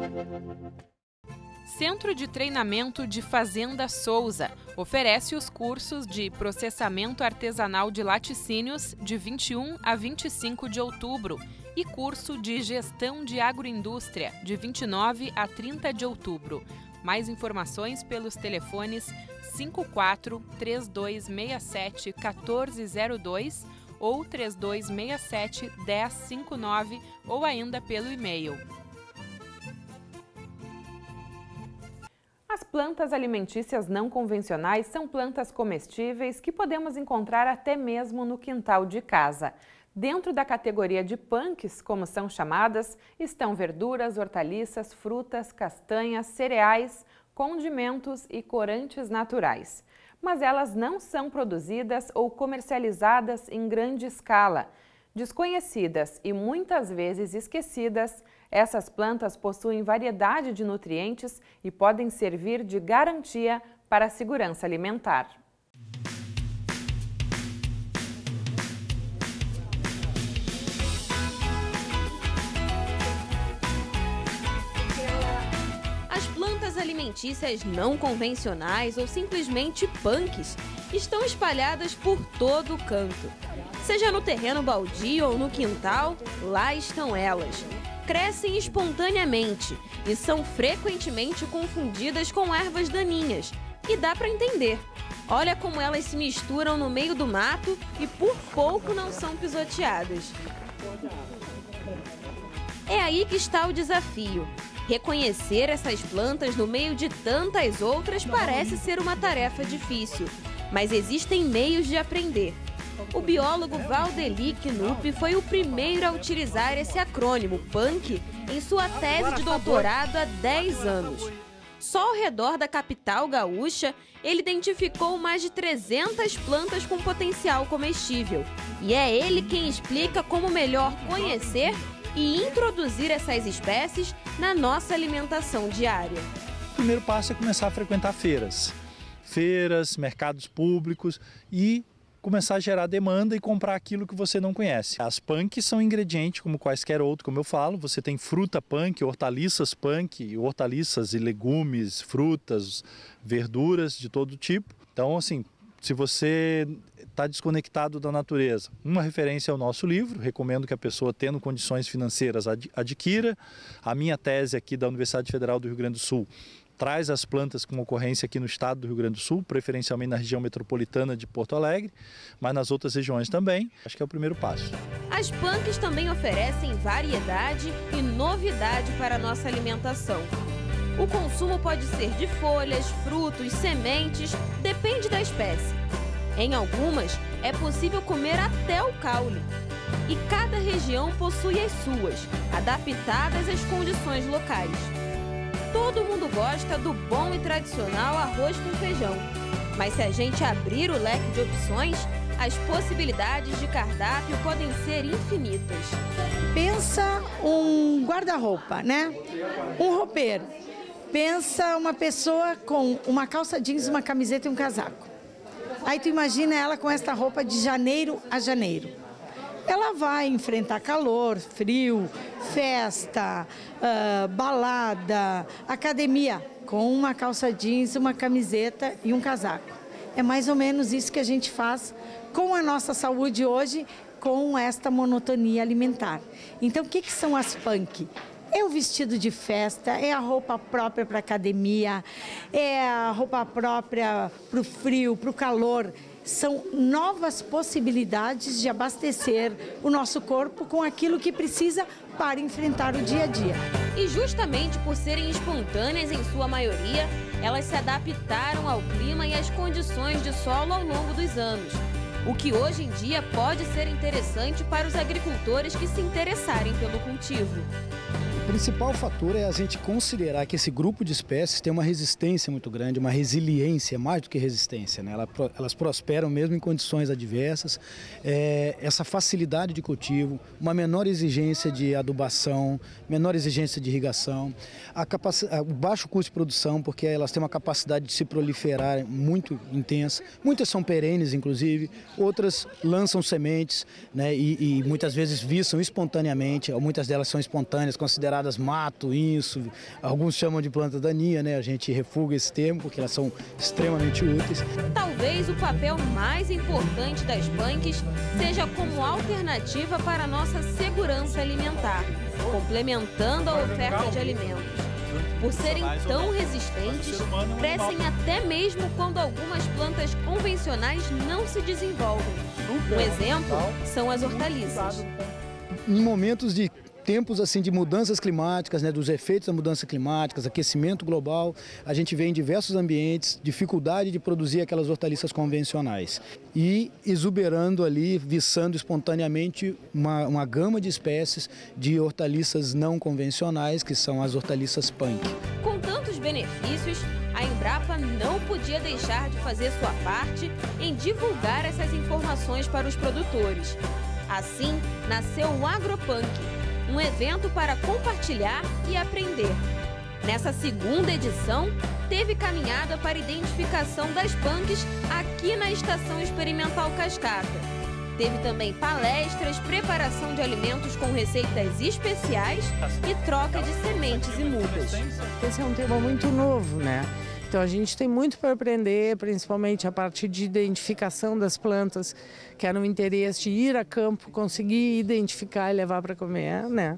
Centro de Treinamento de Fazenda Souza oferece os cursos de Processamento Artesanal de Laticínios de 21 a 25 de outubro e curso de Gestão de Agroindústria de 29 a 30 de outubro. Mais informações pelos telefones 54-3267-1402 ou 3267-1059 ou ainda pelo e-mail. As plantas alimentícias não convencionais são plantas comestíveis que podemos encontrar até mesmo no quintal de casa. Dentro da categoria de punks, como são chamadas, estão verduras, hortaliças, frutas, castanhas, cereais, condimentos e corantes naturais. Mas elas não são produzidas ou comercializadas em grande escala. Desconhecidas e muitas vezes esquecidas, essas plantas possuem variedade de nutrientes e podem servir de garantia para a segurança alimentar. As plantas alimentícias não convencionais ou simplesmente punks estão espalhadas por todo o canto. Seja no terreno baldio ou no quintal, lá estão elas. Crescem espontaneamente e são frequentemente confundidas com ervas daninhas. E dá para entender. Olha como elas se misturam no meio do mato e por pouco não são pisoteadas. É aí que está o desafio. Reconhecer essas plantas no meio de tantas outras parece ser uma tarefa difícil, mas existem meios de aprender. O biólogo Valdeli Knupp foi o primeiro a utilizar esse acrônimo PUNK em sua tese de doutorado há 10 anos. Só ao redor da capital gaúcha, ele identificou mais de 300 plantas com potencial comestível. E é ele quem explica como melhor conhecer e introduzir essas espécies na nossa alimentação diária. O primeiro passo é começar a frequentar feiras, mercados públicos e começar a gerar demanda e comprar aquilo que você não conhece. As punks são ingredientes como quaisquer outro, como eu falo, você tem fruta punk, hortaliças e legumes, frutas, verduras de todo tipo. Então, assim, se você está desconectado da natureza, uma referência é o nosso livro, recomendo que a pessoa, tendo condições financeiras, adquira. A minha tese aqui da Universidade Federal do Rio Grande do Sul traz as plantas com ocorrência aqui no estado do Rio Grande do Sul, preferencialmente na região metropolitana de Porto Alegre, mas nas outras regiões também. Acho que é o primeiro passo. As punks também oferecem variedade e novidade para a nossa alimentação. O consumo pode ser de folhas, frutos, sementes, depende da espécie. Em algumas, é possível comer até o caule. E cada região possui as suas, adaptadas às condições locais. Todo mundo gosta do bom e tradicional arroz com feijão. Mas se a gente abrir o leque de opções, as possibilidades de cardápio podem ser infinitas. Pensa um guarda-roupa, né? Um roupeiro. Pensa uma pessoa com uma calça jeans, uma camiseta e um casaco. Aí tu imagina ela com esta roupa de janeiro a janeiro. Ela vai enfrentar calor, frio, festa, balada, academia, com uma calça jeans, uma camiseta e um casaco. É mais ou menos isso que a gente faz com a nossa saúde hoje, com esta monotonia alimentar. Então, o que são as punk? É o vestido de festa, é a roupa própria para a academia, é a roupa própria para o frio, para o calor. São novas possibilidades de abastecer o nosso corpo com aquilo que precisa para enfrentar o dia a dia. E justamente por serem espontâneas em sua maioria, elas se adaptaram ao clima e às condições de solo ao longo dos anos. O que hoje em dia pode ser interessante para os agricultores que se interessarem pelo cultivo. O principal fator é a gente considerar que esse grupo de espécies tem uma resistência muito grande, uma resiliência, mais do que resistência, né? Elas prosperam mesmo em condições adversas, essa facilidade de cultivo, uma menor exigência de adubação, menor exigência de irrigação, o baixo custo de produção, porque elas têm uma capacidade de se proliferar muito intensa. Muitas são perenes, inclusive, outras lançam sementes, né? E muitas vezes viçam espontaneamente, muitas delas são espontâneas, consideradas consideradas mato, isso, alguns chamam de planta daninha, né? A gente refuga esse termo porque elas são extremamente úteis. Talvez o papel mais importante das punks seja como alternativa para a nossa segurança alimentar, complementando a oferta de alimentos. Por serem tão resistentes, crescem até mesmo quando algumas plantas convencionais não se desenvolvem. Um exemplo são as hortaliças. Em momentos de tempos assim de mudanças climáticas, né, dos efeitos das mudanças climáticas, aquecimento global, a gente vê em diversos ambientes dificuldade de produzir aquelas hortaliças convencionais e exuberando ali, viçando espontaneamente uma gama de espécies de hortaliças não convencionais, que são as hortaliças punk. Com tantos benefícios, a Embrapa não podia deixar de fazer sua parte em divulgar essas informações para os produtores. Assim, nasceu o AgroPunk, um evento para compartilhar e aprender. Nessa segunda edição, teve caminhada para identificação das punks aqui na Estação Experimental Cascata. Teve também palestras, preparação de alimentos com receitas especiais e troca de sementes e mudas. Esse é um tema muito novo, né? Então a gente tem muito para aprender, principalmente a partir de identificação das plantas, que era um interesse de ir a campo, conseguir identificar e levar para comer, né?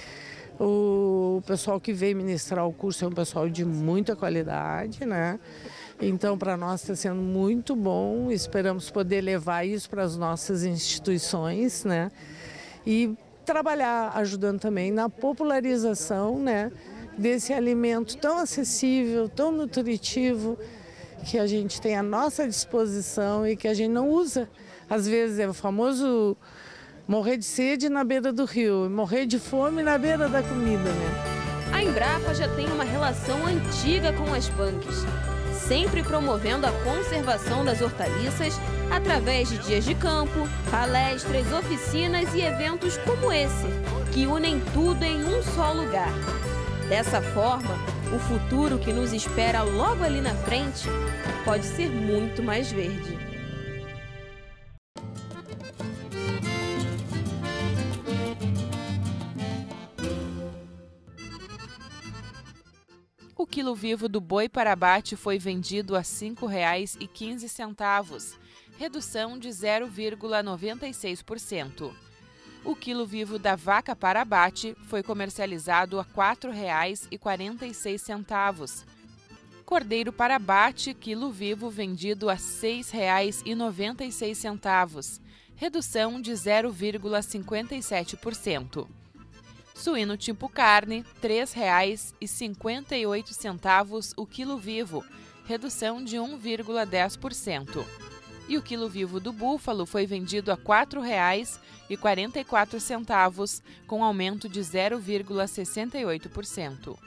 O pessoal que veio ministrar o curso é um pessoal de muita qualidade, né? Então para nós está sendo muito bom, esperamos poder levar isso para as nossas instituições, né? E trabalhar ajudando também na popularização, né, desse alimento tão acessível, tão nutritivo, que a gente tem à nossa disposição e que a gente não usa. Às vezes é o famoso morrer de sede na beira do rio, morrer de fome na beira da comida, né? A Embrapa já tem uma relação antiga com as punks, sempre promovendo a conservação das hortaliças através de dias de campo, palestras, oficinas e eventos como esse, que unem tudo em um só lugar. Dessa forma, o futuro que nos espera logo ali na frente pode ser muito mais verde. O quilo vivo do boi para abate foi vendido a R$ 5,15, redução de 0,96%. O quilo vivo da vaca para abate foi comercializado a R$ 4,46. Cordeiro para abate, quilo vivo vendido a R$ 6,96, redução de 0,57%. Suíno tipo carne, R$ 3,58 o quilo vivo, redução de 1,10%. E o quilo vivo do búfalo foi vendido a R$ 4,44, com aumento de 0,68%.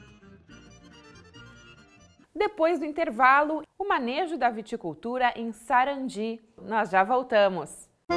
Depois do intervalo, o manejo da viticultura em Sarandi. Nós já voltamos.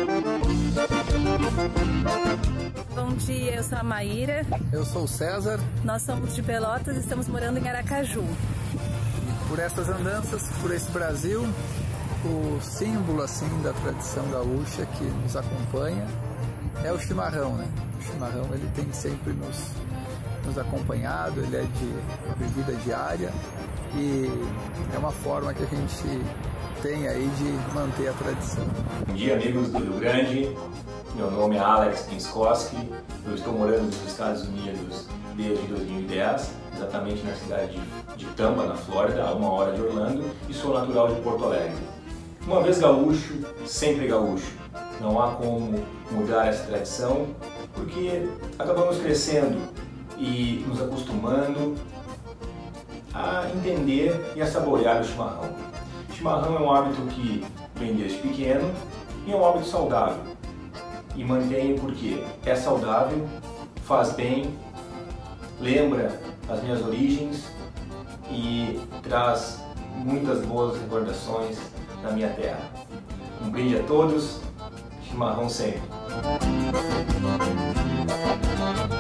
Bom dia, eu sou a Maíra. Eu sou o César. Nós somos de Pelotas e estamos morando em Aracaju. Por essas andanças, por esse Brasil, o símbolo assim da tradição gaúcha que nos acompanha é o chimarrão, né? O chimarrão ele tem sempre nos acompanhado, ele é de bebida diária e é uma forma que a gente tem aí de manter a tradição. Bom dia, amigos do Rio Grande. Meu nome é Alex Pinskoski. Eu estou morando nos Estados Unidos desde 2010, exatamente na cidade de Tampa, na Flórida, a 1 hora de Orlando, e sou natural de Porto Alegre. Uma vez gaúcho, sempre gaúcho. Não há como mudar essa tradição, porque acabamos crescendo e nos acostumando a entender e a saborear o chimarrão. O chimarrão é um hábito que vem desde pequeno e é um hábito saudável. E mantenho porque é saudável, faz bem, lembra as minhas origens e traz muitas boas recordações da minha terra. Um brinde a todos, chimarrão sempre.